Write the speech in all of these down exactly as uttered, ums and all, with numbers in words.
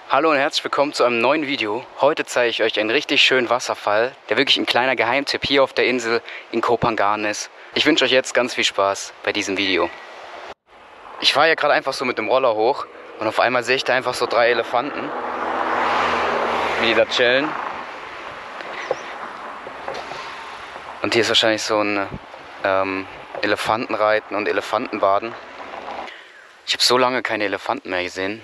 Hallo und herzlich willkommen zu einem neuen Video. Heute zeige ich euch einen richtig schönen Wasserfall, der wirklich ein kleiner Geheimtipp hier auf der Insel in Koh Phangan ist. Ich wünsche euch jetzt ganz viel Spaß bei diesem Video. Ich fahre hier gerade einfach so mit dem Roller hoch und auf einmal sehe ich da einfach so drei Elefanten, wie die da chillen. Und hier ist wahrscheinlich so ein ähm, Elefantenreiten und Elefantenbaden. Ich habe so lange keine Elefanten mehr gesehen.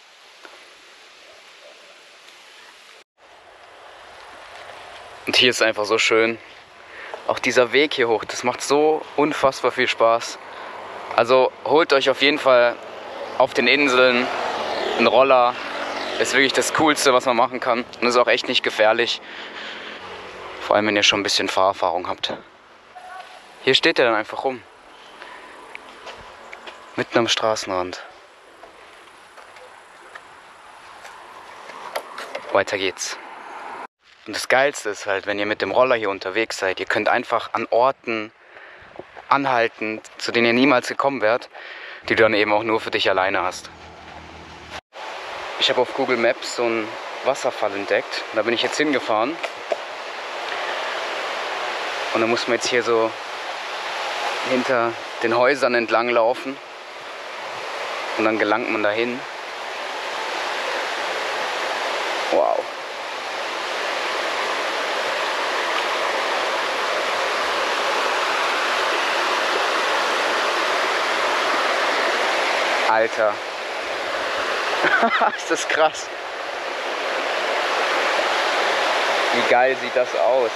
Und hier ist einfach so schön. Auch dieser Weg hier hoch, das macht so unfassbar viel Spaß. Also holt euch auf jeden Fall auf den Inseln einen Roller. Ist wirklich das Coolste, was man machen kann. Und ist auch echt nicht gefährlich. Vor allem, wenn ihr schon ein bisschen Fahrerfahrung habt. Hier steht er dann einfach rum. Mitten am Straßenrand. Weiter geht's. Und das Geilste ist halt, wenn ihr mit dem Roller hier unterwegs seid, ihr könnt einfach an Orten anhalten, zu denen ihr niemals gekommen wärt, die du dann eben auch nur für dich alleine hast. Ich habe auf Google Maps so einen Wasserfall entdeckt. Da bin ich jetzt hingefahren. Und dann muss man jetzt hier so hinter den Häusern entlang laufen. Und dann gelangt man dahin. Wow. Alter. Ist das krass. Wie geil sieht das aus.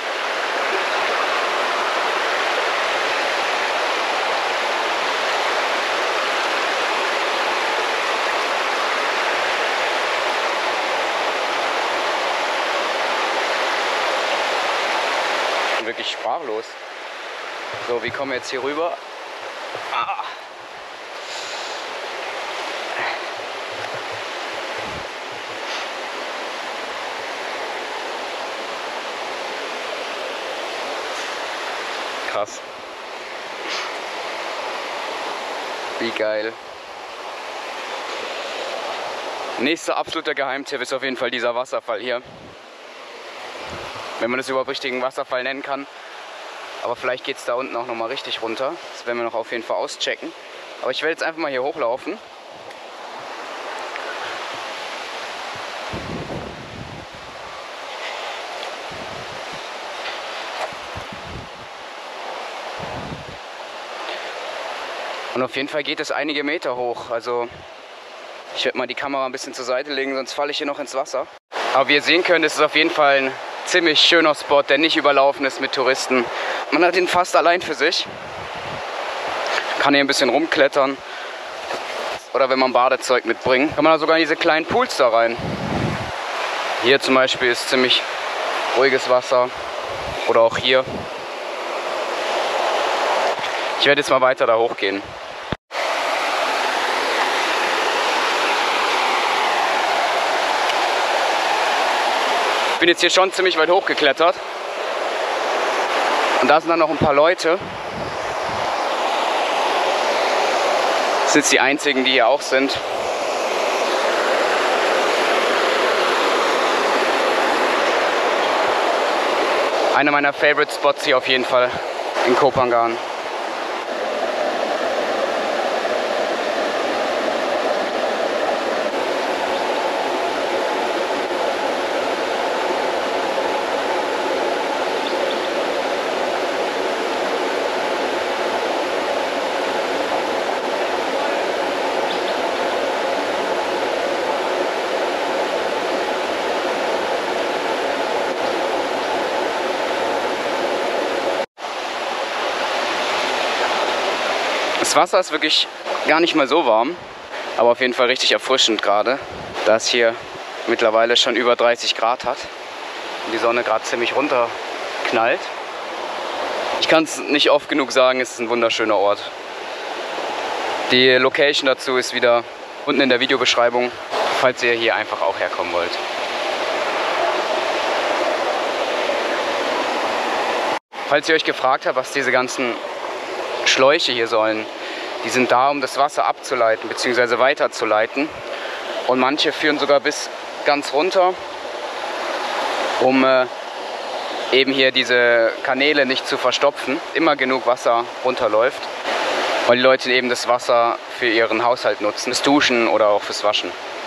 Ich bin wirklich sprachlos. So, wie kommen wir jetzt hier rüber? Ah. Krass. Wie geil. Nächster absoluter Geheimtipp ist auf jeden Fall dieser Wasserfall hier. Wenn man das überhaupt richtigen Wasserfall nennen kann. Aber vielleicht geht es da unten auch nochmal richtig runter. Das werden wir noch auf jeden Fall auschecken. Aber ich werde jetzt einfach mal hier hochlaufen. Und auf jeden Fall geht es einige Meter hoch. Also ich werde mal die Kamera ein bisschen zur Seite legen, sonst falle ich hier noch ins Wasser. Aber wie ihr sehen könnt, ist es auf jeden Fall ein ziemlich schöner Spot, der nicht überlaufen ist mit Touristen. Man hat ihn fast allein für sich. Kann hier ein bisschen rumklettern. Oder wenn man Badezeug mitbringt, kann man da sogar in diese kleinen Pools da rein. Hier zum Beispiel ist ziemlich ruhiges Wasser. Oder auch hier. Ich werde jetzt mal weiter da hochgehen. Ich bin jetzt hier schon ziemlich weit hochgeklettert. Und da sind dann noch ein paar Leute. Das sind jetzt die einzigen, die hier auch sind. Einer meiner Favorite Spots hier auf jeden Fall in Koh Phangan. Das Wasser ist wirklich gar nicht mal so warm, aber auf jeden Fall richtig erfrischend gerade, da es hier mittlerweile schon über dreißig Grad hat und die Sonne gerade ziemlich runter knallt. Ich kann es nicht oft genug sagen, es ist ein wunderschöner Ort. Die Location dazu ist wieder unten in der Videobeschreibung, falls ihr hier einfach auch herkommen wollt. Falls ihr euch gefragt habt, was diese ganzen Schläuche hier sollen, die sind da, um das Wasser abzuleiten bzw. weiterzuleiten. Und manche führen sogar bis ganz runter, um äh, eben hier diese Kanäle nicht zu verstopfen. Immer genug Wasser runterläuft, weil die Leute eben das Wasser für ihren Haushalt nutzen, fürs Duschen oder auch fürs Waschen.